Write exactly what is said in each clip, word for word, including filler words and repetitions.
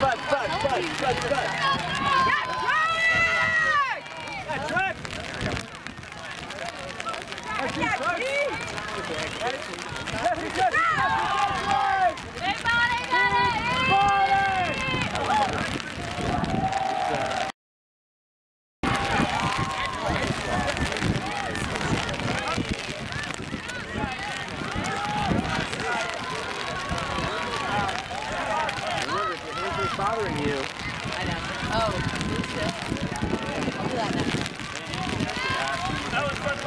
Bud, Bud, Bud, Bud, Bud. Get track! Get track! Get track! Bothering you. I know. Oh, me too. I'll do that now. That was fun.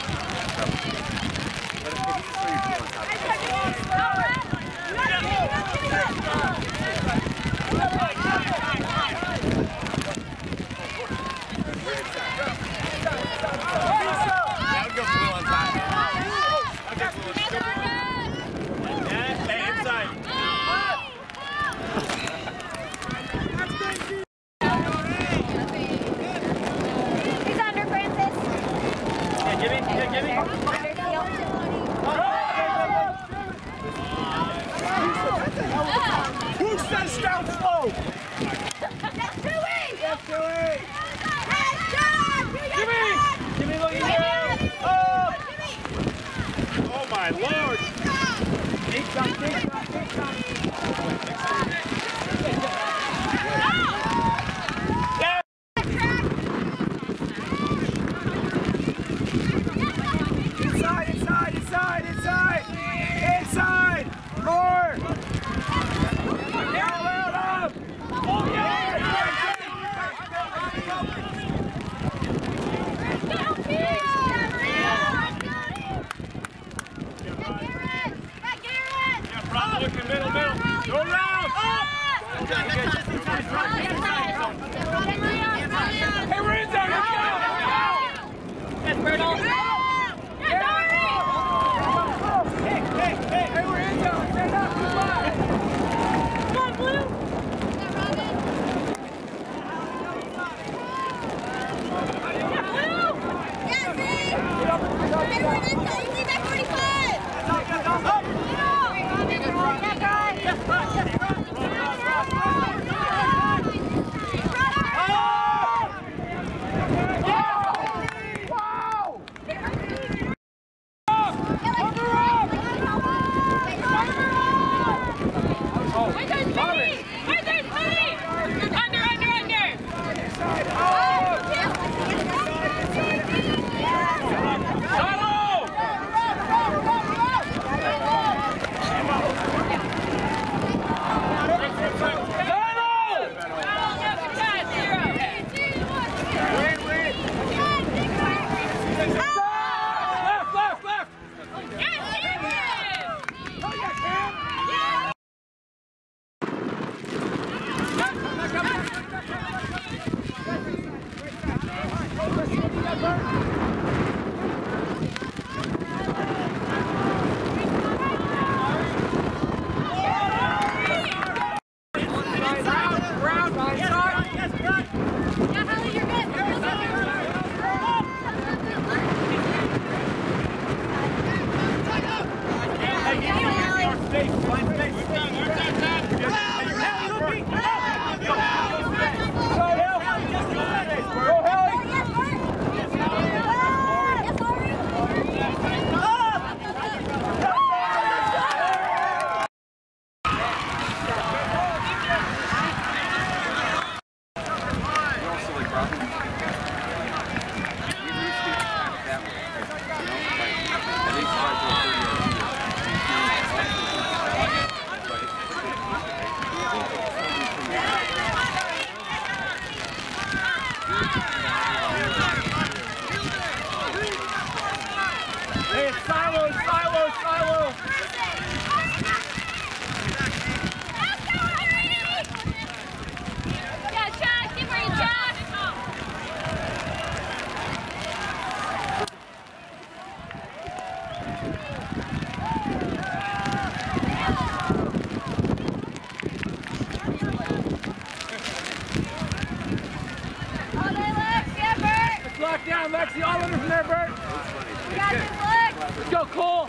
down, Lexi. All under from there, Bert. We got this, Lex. Let's go, Cole.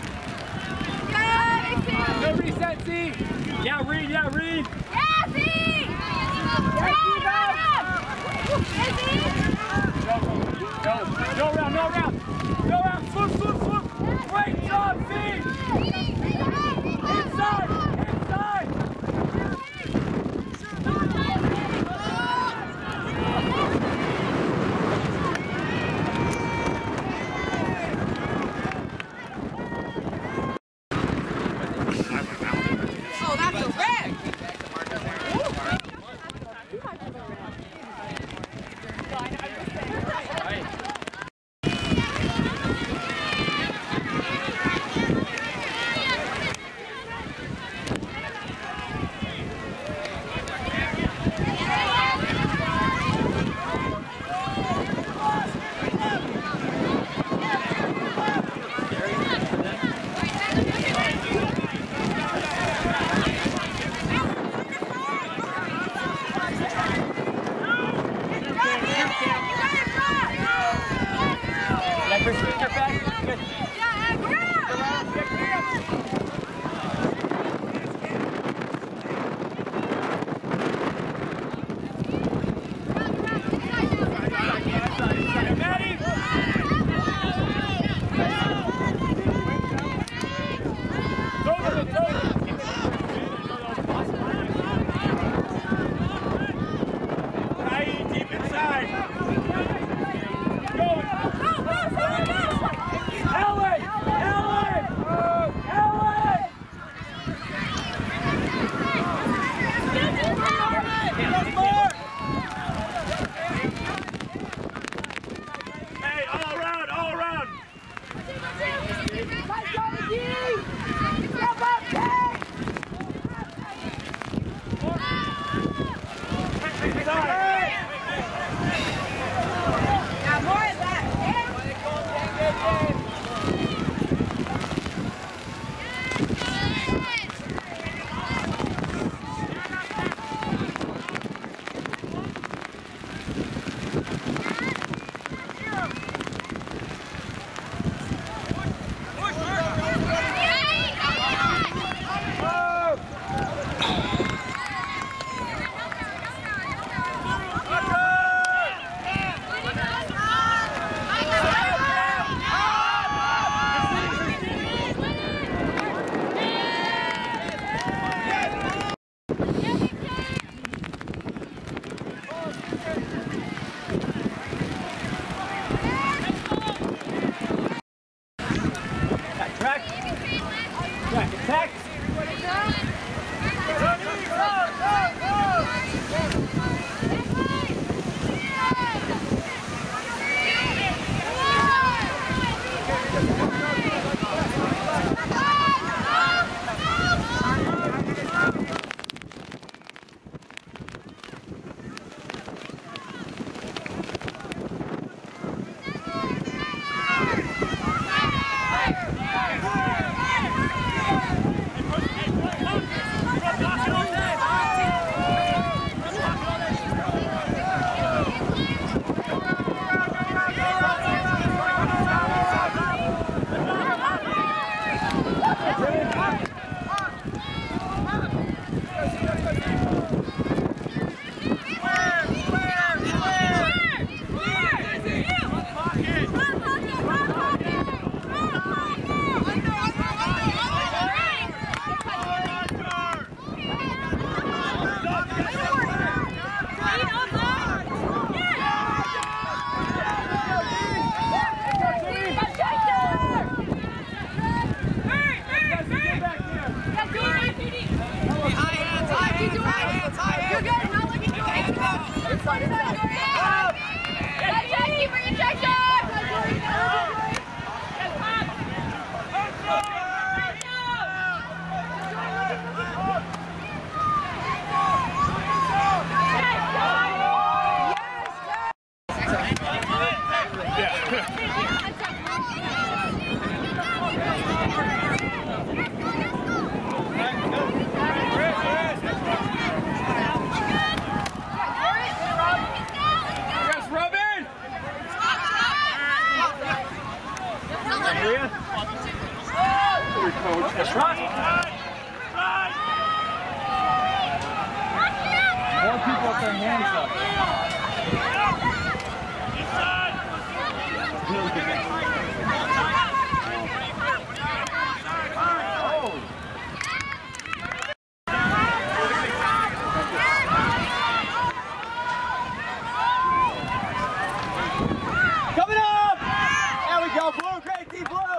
Go, Go reset, Z. Yeah, read. Yeah, read. Yeah, Z. No round, no round. No round, swoop, swoop, swoop. Great job, feet. Inside, inside. Oh, that's a red. Alright. got their hands up. Coming up! There we go, blue, great team, blue!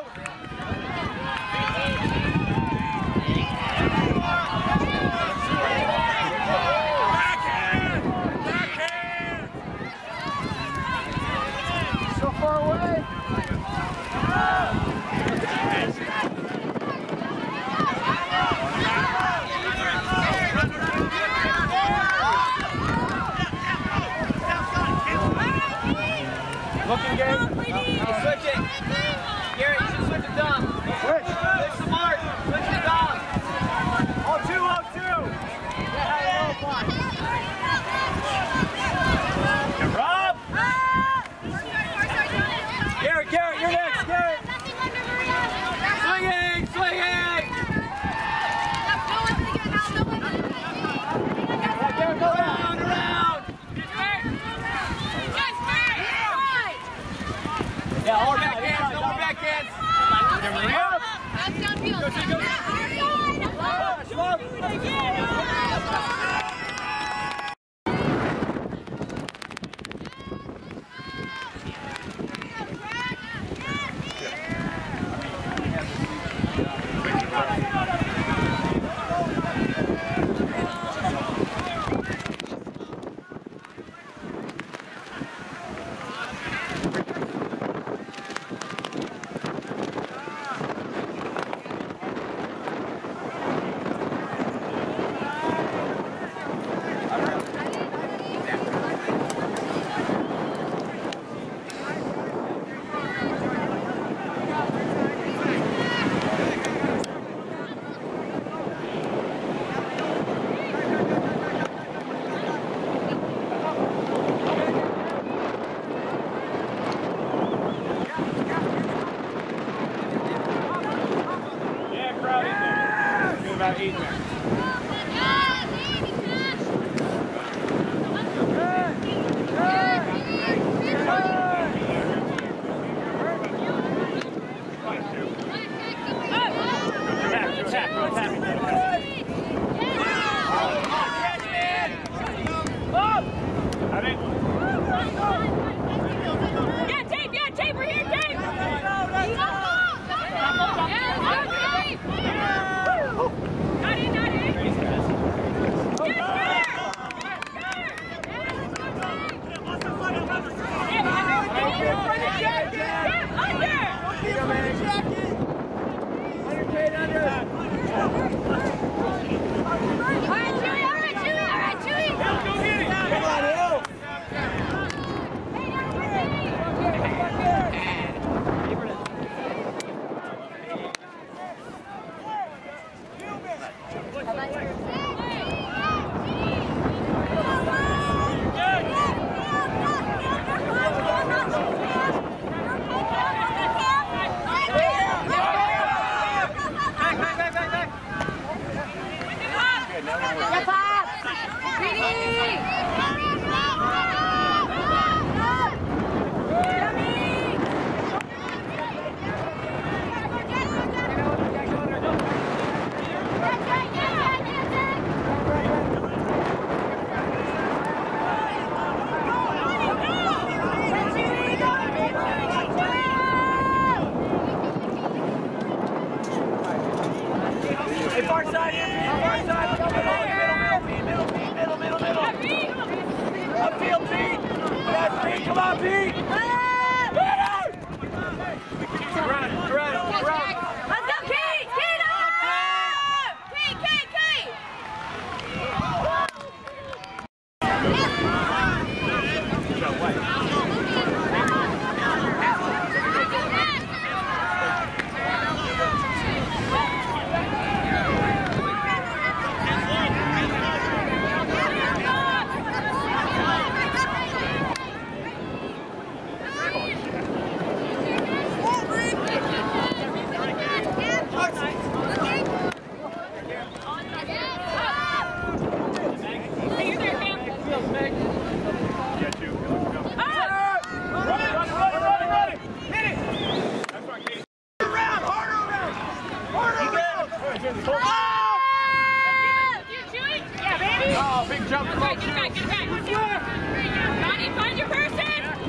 big jump. Get back, get back, get back. Johnny, find your person.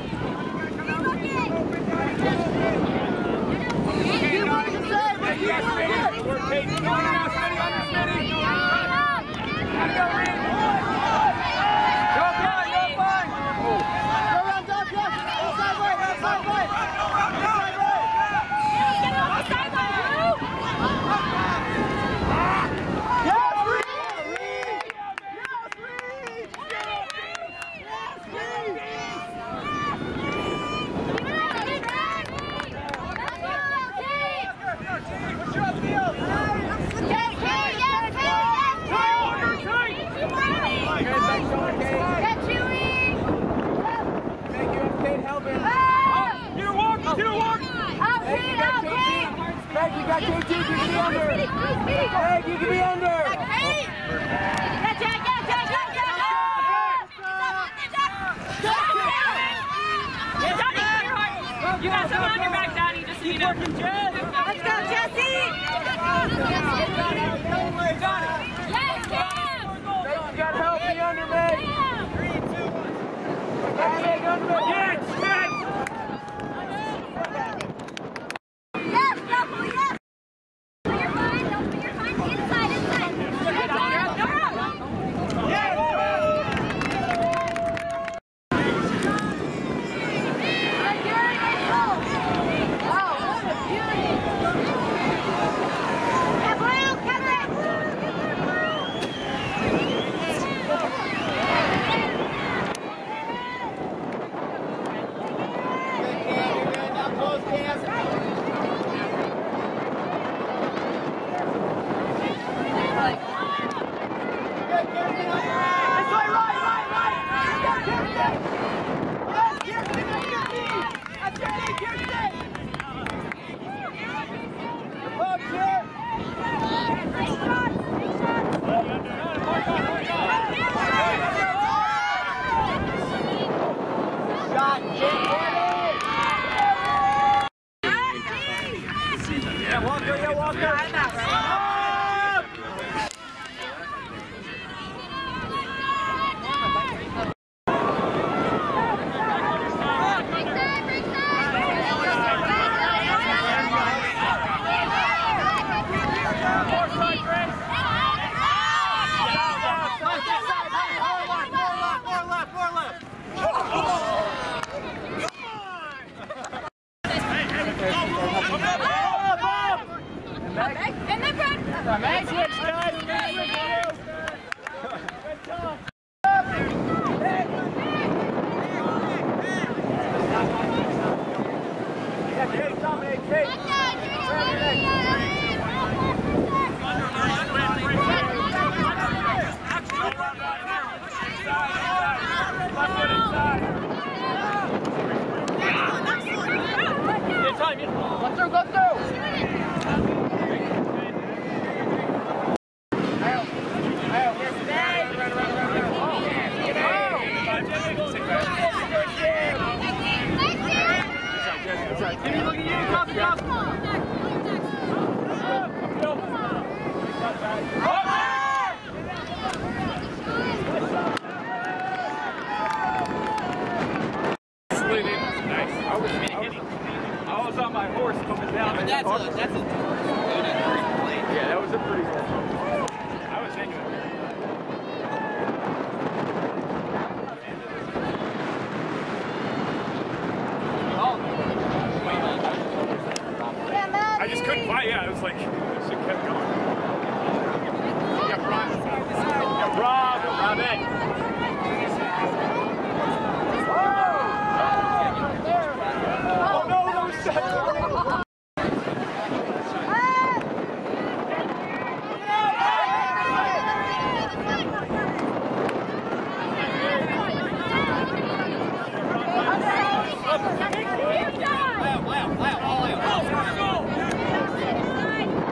Yes, Smitty. Work, Kate. Come on now, Smitty. Under Smitty. Gotta go, Reed. Go fine, go fine. Go around, Doug, yes. Outside right, outside right. Outside right. Get off the sideline, Drew. Yes, Reed! Reed! Yes, Reed! What's your deal? Greg, you got J T, you can be under. Greg, you can be under. Yeah, Jack, yeah, Jack, Jack, Jack, Jack. You got someone on your back, Donnie, just so you know. Let's go, Jesse. Yes, Cam. You got help me under me. Three, two, one. Meg, under me. Yes, yes.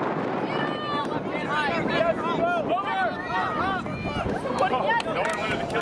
No one wanted to kill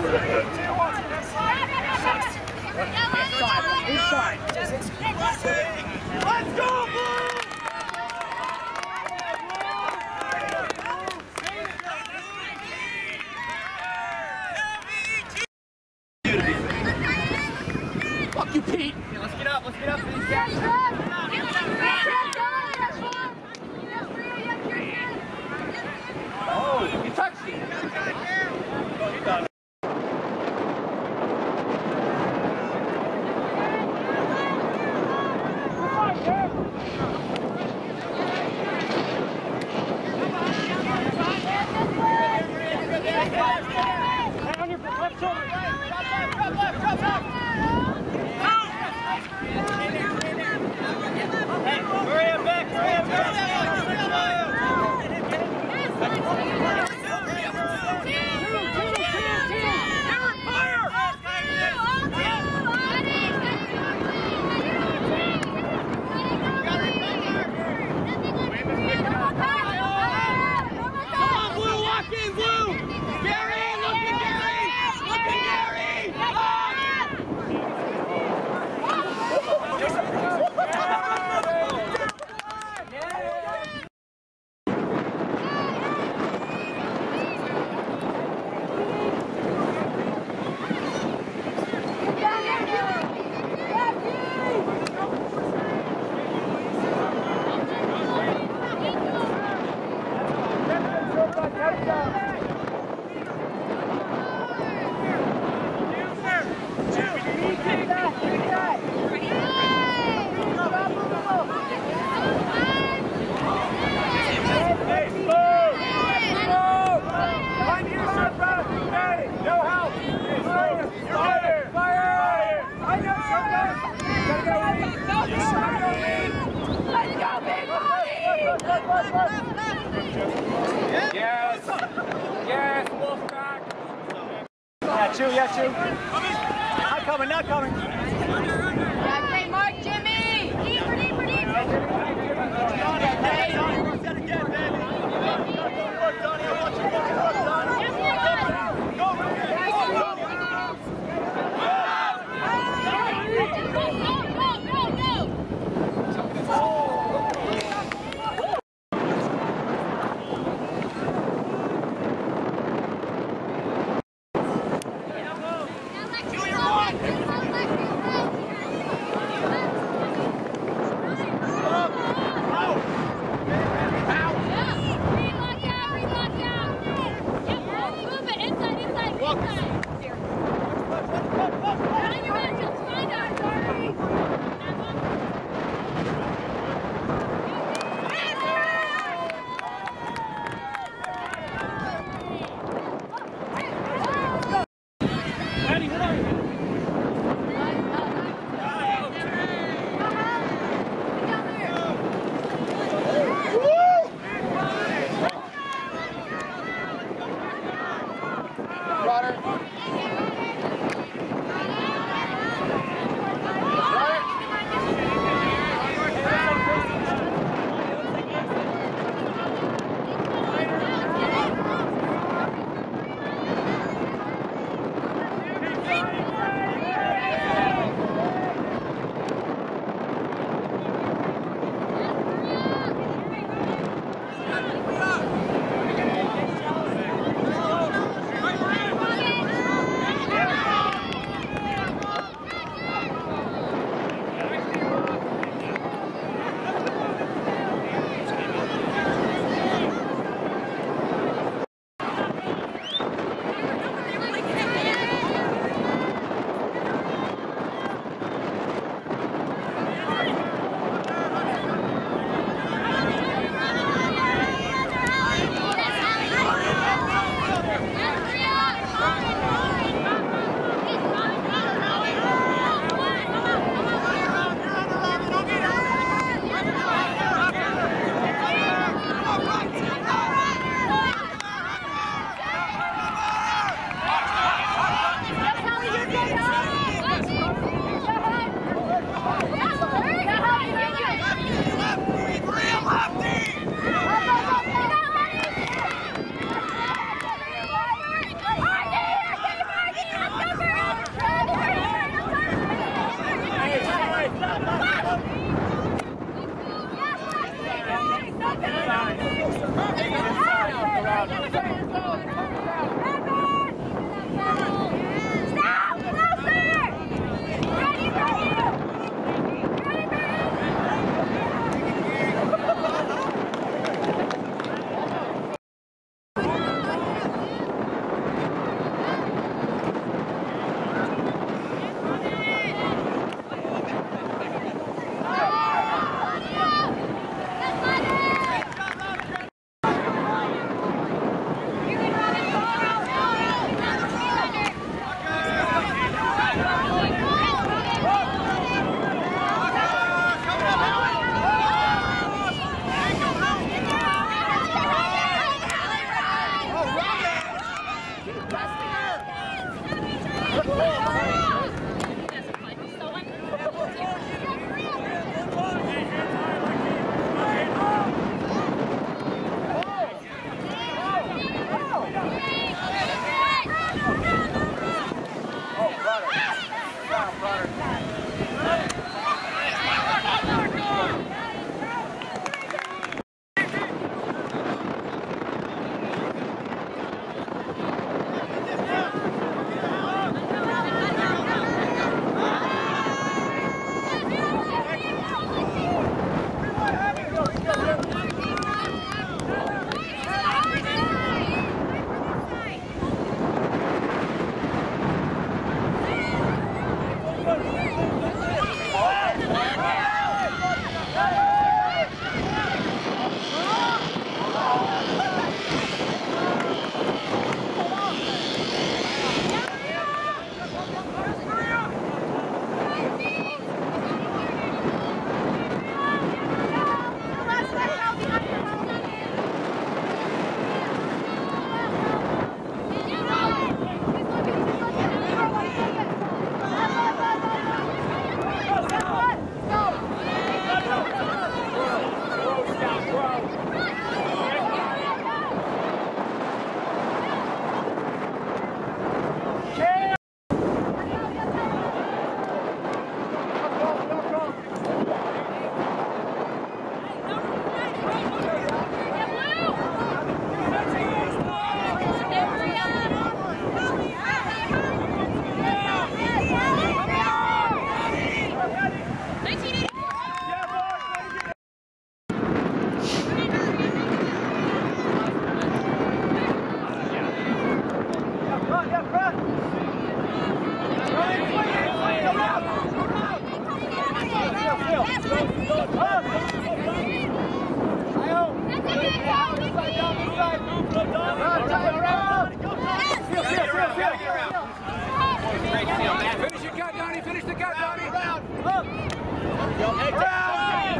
Inside. Let's go, Blue! Fuck you, Pete. Okay, let's get up, let's get up for these guys. Oh, you touched it. You done. Yes! Yes, Wolfpack! Yeah, two, yeah, two. Not coming, not coming. Yeah, great mark, Jimmy! Deeper, deeper, Runner.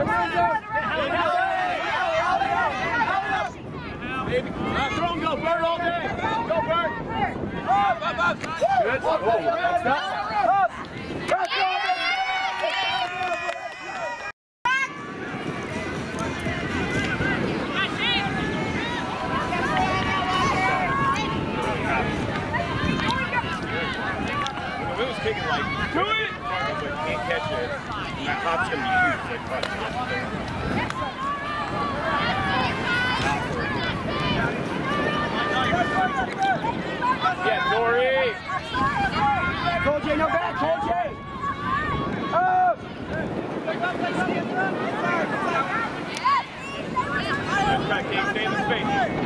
Throw and go, Bird, all day. Go, Bird. Up, up, up. Good. Oh, that's up. Up. Back up. If it was kicking like, do it! But you can't catch it. That hop's going to be huge. Like, hop. Yeah, Dory! Cole J, no back, Cole J! Up! That's right, King, stay in the space.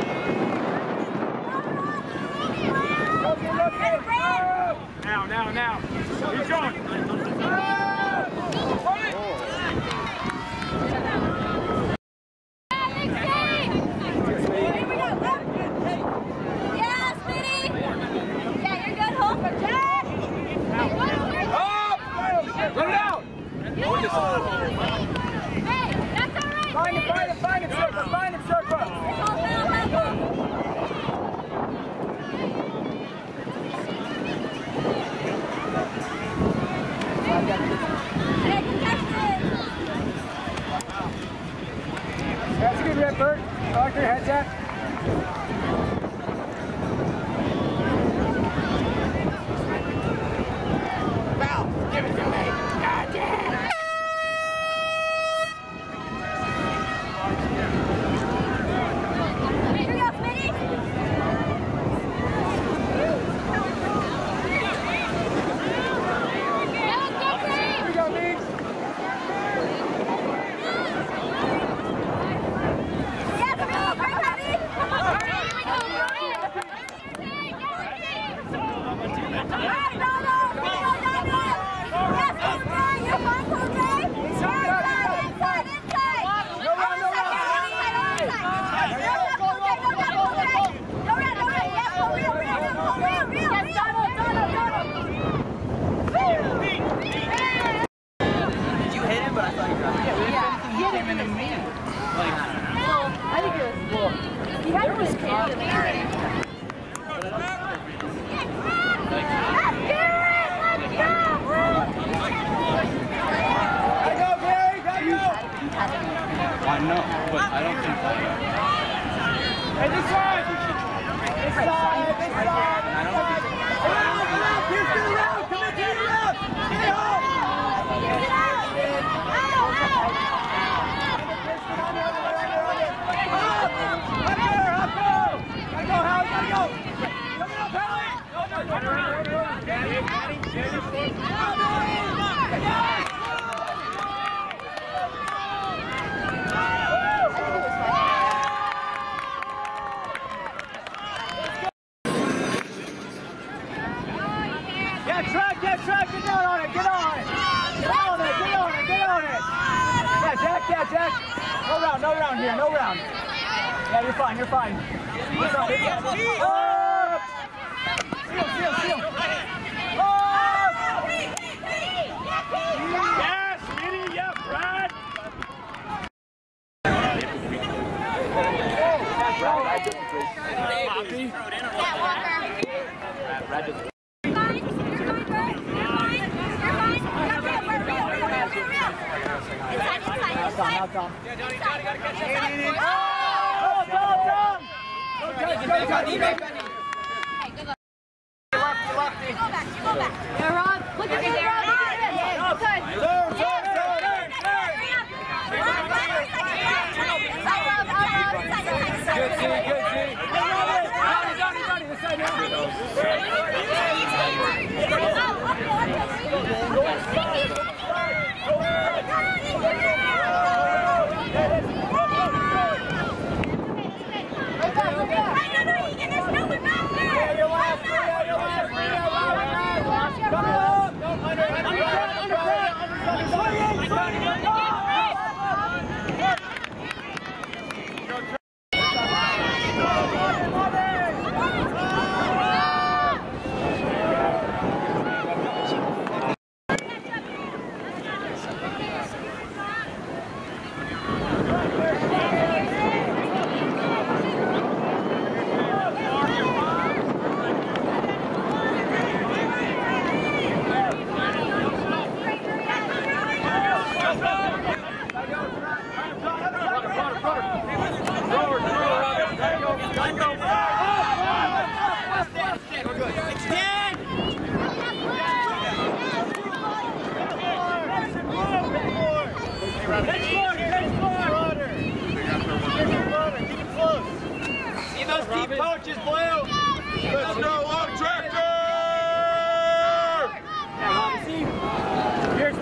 Now, now, now. Keep going. Run it out! Hey, that's all right! Find him, find him, find him, circle, find him, circle! That's a good rip, Bert. I like your heads up. Give it to me. God damn. Here we go, Smitty. Here we go, Meeks. Yeah, come on, hurry, hurry. Come on, hurry. Here we go, hurry. All right, no, no, no, no, no. Yes, Cool J, you're fine, Cool J. Inside, inside, inside. No round, no round. Inside, inside. No round, Cool J, no round, Cool J. No round, no round. Yes, go real, real, real, go real, real. Yes, Donald, Donald, Donald. Did you hit him? But I thought you got him. Yeah, he came in and me. Like, well, I think it was, well, he had his hand in there. I know, but I don't think that. Hey, this side! This side! This side! I don't think that. Around, around! Here's the round! Come on, get it out! Get it home! Get it out! Up there! Up there! Gotta go, Howie! Gotta go! Come on, Howie! Daddy, Daddy, Daddy! Get track, get track, get down on it, get on it! Get on it, get on it, get on it! Yeah, Jack, yeah, Jack! No round, no round here, no round. Yeah, you're fine, you're fine. You're fine, you're fine. Up! Seal, seal, seal! Up! Yes, Smitty, yeah, Brad! Poppy? Yeah, Walker. Brad just... Now, Tom. Yeah, Johnny, Johnny, gotta catch up. Oh, Tom, Tom! Go, Johnny, go, Johnny, go, Johnny. Hey, good luck. Lefty, lefty. Go back, go back. Yeah, Rob, look at me there. Look at me there. Yeah, good. Turn, turn, turn, turn, turn. Inside, Rob, up, up, inside, inside, inside. Good, see, good, see. Johnny, Johnny, Johnny, this side now. Hey, no, no, you get this. No, coaches, Blue. Let's go, on tractor! Yeah, Robbie, see? Here's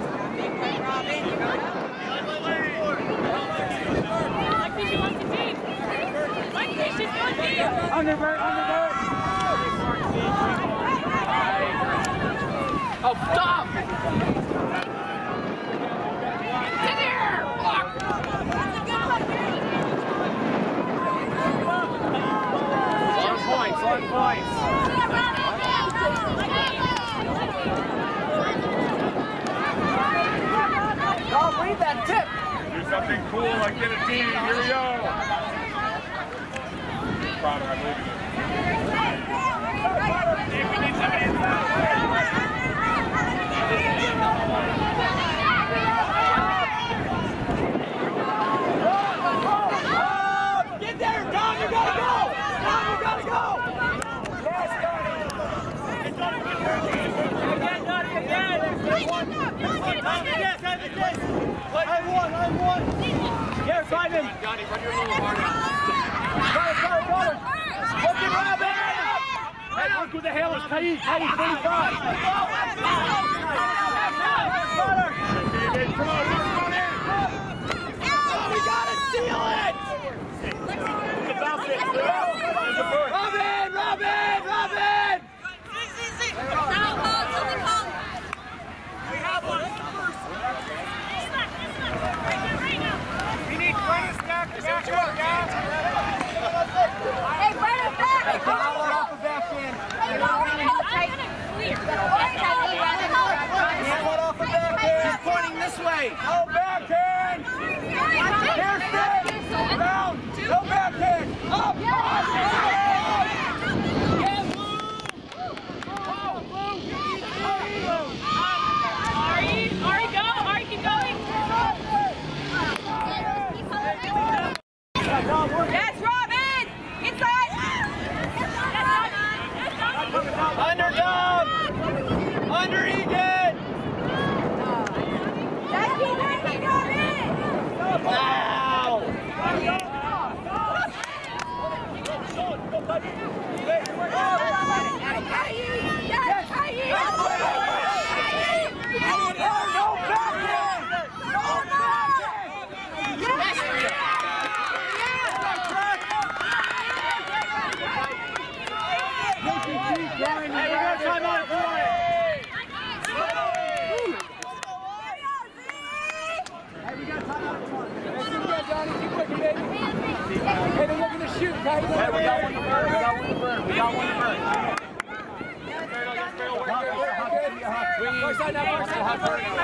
Like she wants to deep. Like she's going deep. Underbird, underbird. Oh, stop! Get there! Block! Long points, long points. Don't read that tip. Do something cool like get a team. Here we go. Proud of, I believe in you. If we need somebody inside. Get there, Don, you gotta go! Don, you gotta go! Yes, Donnie! Again, Donnie, again! Yes, have it, yes! I won, I won! Yes, Simon! Donnie, run your little harder. Go, go, go! Look at Robin! Hey, look who the hell is Kaid! Kaid, twenty-five! Come on, run in! We gotta seal it! Robin! Robin! Robin! We have one. We need Blaine stack to back up, guys. Hey, right up back! Hey, come on, off the back end. Hey, no, no, no, clear. Hand one off the back end. He's pointing this way. No back end. Here, stay. Down. No back end. Up. Up. Ari, Ari, go! Ari, keep going! Yes, Robin! Inside! Underdog. Under Egan. Wow. Hey, they're looking to shoot, guys. Hey, we got one to burn. We got one to burn. We got one to burn. First side now, first side.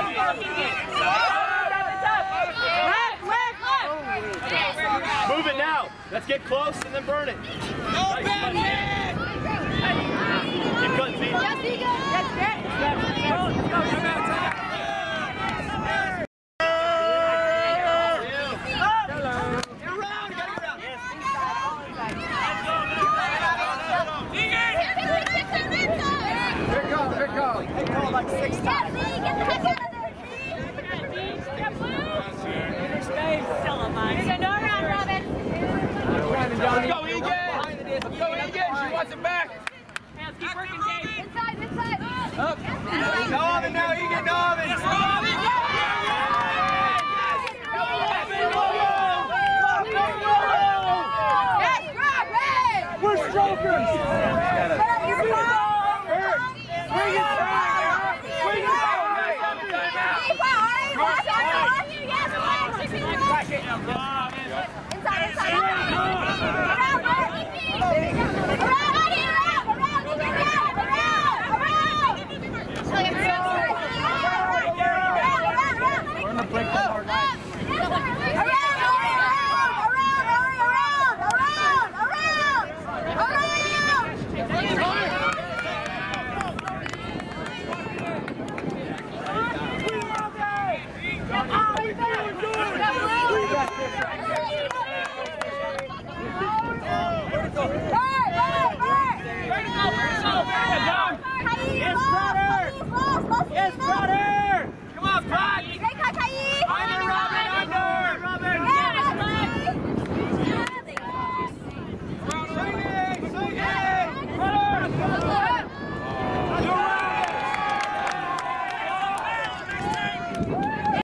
Move it now. Let's get close and then burn it. No back hand! Keep cutting, Pete. Yes, Egan! Yes, Brett! Let's go, let's go. Come out, time. Like six times. Get the heck out of there! Get blue! Space. You're gonna go around, Robin. Let's go, Egan! Let's go, Egan! She wants it back! Hands, keep working, Dave. Inside, inside. Up. Norman now, Egan, Norman! Yes, Robin! Yes! Yes, Robin! We're strokers! Swing it back! Swing it back! Inside, inside. Around, around, around, around, around. We're in the break the hard line. Yes, brother! Yes, brother!